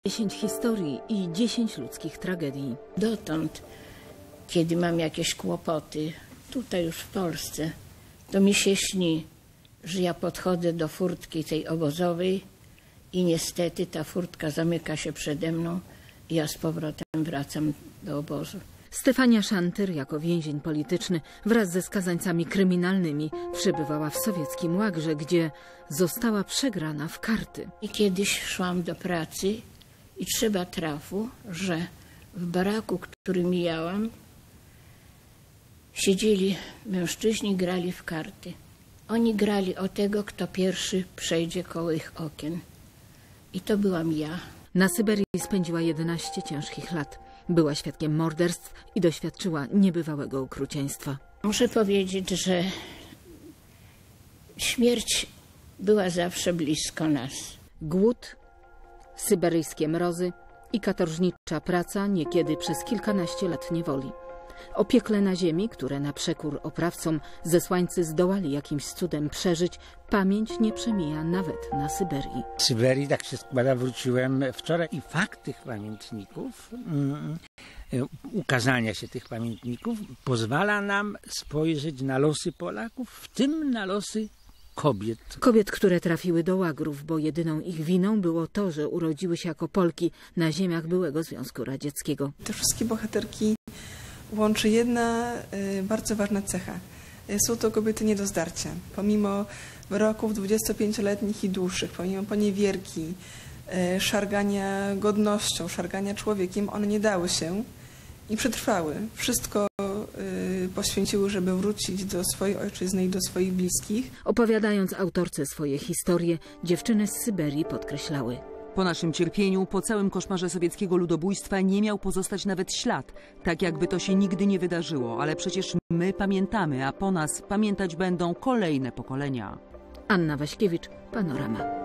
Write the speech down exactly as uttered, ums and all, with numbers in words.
dziesięć historii i dziesięć ludzkich tragedii. Dotąd, kiedy mam jakieś kłopoty, tutaj już w Polsce, to mi się śni, że ja podchodzę do furtki tej obozowej i niestety ta furtka zamyka się przede mną i ja z powrotem wracam do obozu. Stefania Szantyr jako więzień polityczny wraz ze skazańcami kryminalnymi przebywała w sowieckim łagrze, gdzie została przegrana w karty. I kiedyś szłam do pracy i trzeba trafu, że w baraku, który mijałam, siedzieli mężczyźni, grali w karty. Oni grali o tego, kto pierwszy przejdzie koło ich okien. I to byłam ja. Na Syberii spędziła jedenaście ciężkich lat. Była świadkiem morderstw i doświadczyła niebywałego okrucieństwa. Muszę powiedzieć, że śmierć była zawsze blisko nas. Głód, syberyjskie mrozy i katorżnicza praca, niekiedy przez kilkanaście lat niewoli. O piekle na ziemi, które na przekór oprawcom zesłańcy zdołali jakimś cudem przeżyć, pamięć nie przemija nawet na Syberii. W Syberii, tak się składa, wróciłem wczoraj i fakt tych pamiętników, um, ukazania się tych pamiętników pozwala nam spojrzeć na losy Polaków, w tym na losy kobiet. Kobiet, które trafiły do łagrów, bo jedyną ich winą było to, że urodziły się jako Polki na ziemiach byłego Związku Radzieckiego. Te wszystkie bohaterki łączy jedna y, bardzo ważna cecha. Są to kobiety nie do zdarcia. Pomimo wyroków dwudziestopięcioletnich i dłuższych, pomimo poniewierki, y, szargania godnością, szargania człowiekiem, one nie dały się i przetrwały. Wszystko y, poświęciły, żeby wrócić do swojej ojczyzny i do swoich bliskich. Opowiadając autorce swoje historie, dziewczyny z Syberii podkreślały: po naszym cierpieniu, po całym koszmarze sowieckiego ludobójstwa nie miał pozostać nawet ślad, tak jakby to się nigdy nie wydarzyło, ale przecież my pamiętamy, a po nas pamiętać będą kolejne pokolenia. Anna Waśkiewicz, Panorama.